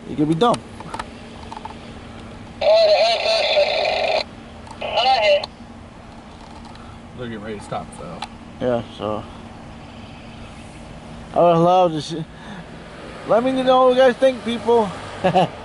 You could be dumb. They're getting ready to stop, so. Yeah, so. I would love to see. Let me know what you guys think, people.